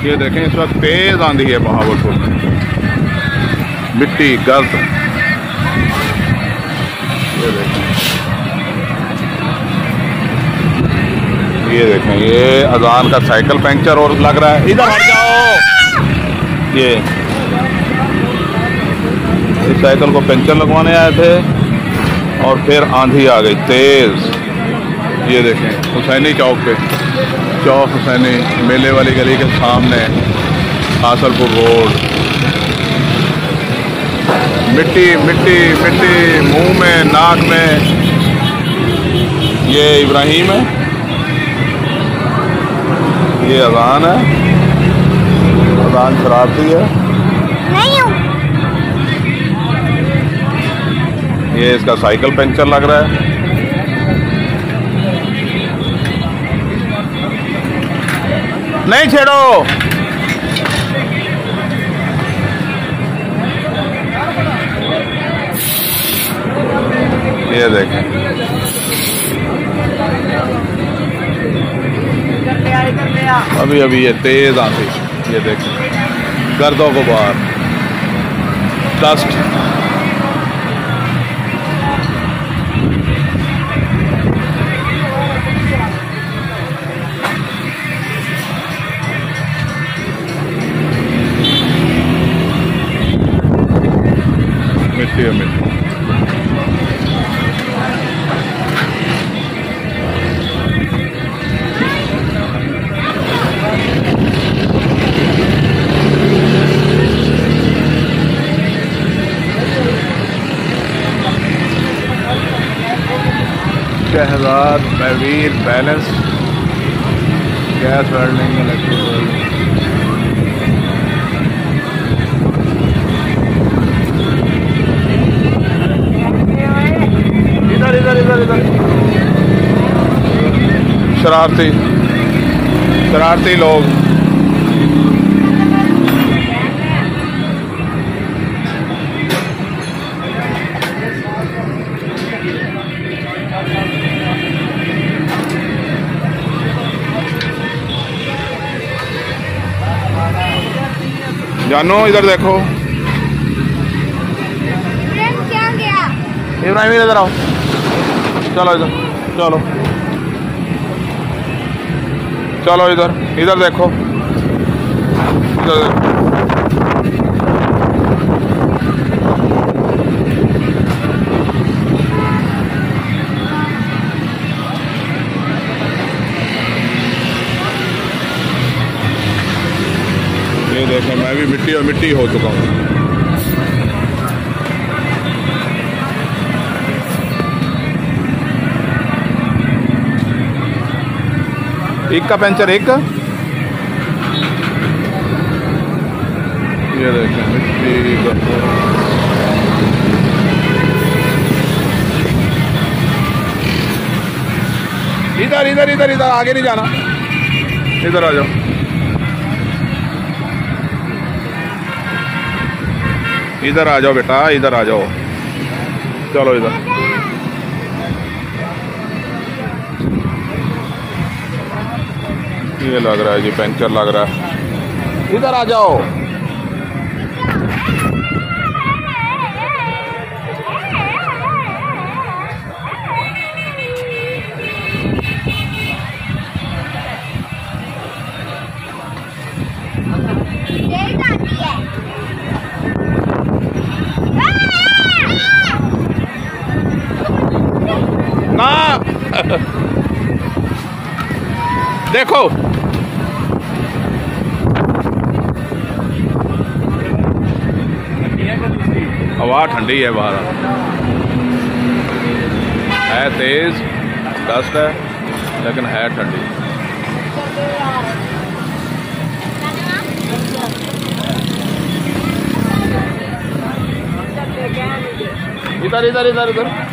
ये देखें इस वक्त तेज आंधी है बहावलपुर में, मिट्टी गर्द। ये देखें ये अजान का साइकिल पंक्चर और लग रहा है। इधर हट जाओ। ये इस साइकिल को पंक्चर लगवाने आए थे और फिर आंधी आ गई तेज। ये देखें हुसैनी चौक पे, चौक हुसैनी मेले वाली गली के सामने हासलपुर रोड, मिट्टी मिट्टी मिट्टी मुंह में नाक में। ये इब्राहिम है, ये अजान है, अजान शरारती है। नहीं हूँ। ये इसका साइकिल पंक्चर लग रहा है। नहीं छेड़ो। ये देखें अभी अभी ये तेज आंधी। ये देखें गर्दों को बाहर, डस्ट। मिट्टी है मिट्टी। Shahzad Mahavir balance gas welding electric welding. इधर इधर इधर इधर शरारती शरारती लोग। जानो इधर देखो। क्या गया? इब्राहिम इधर आओ। चलो इधर चलो चलो इधर इधर देखो। इधर देखो। ये देखें मैं भी मिट्टी और मिट्टी हो चुका हूँ। एक का पंचर एक का। ये देखें मिट्टी इधर इधर इधर इधर आगे नहीं जाना। इधर आ जाओ। इधर आ जाओ बेटा, इधर आ जाओ। चलो इधर। ये लग रहा है जी पंचर लग रहा है। इधर आ जाओ। ना देखो हवा ठंडी है बाहर, है तेज, डस्ट है लेकिन है ठंडी। इधर इधर इधर इधर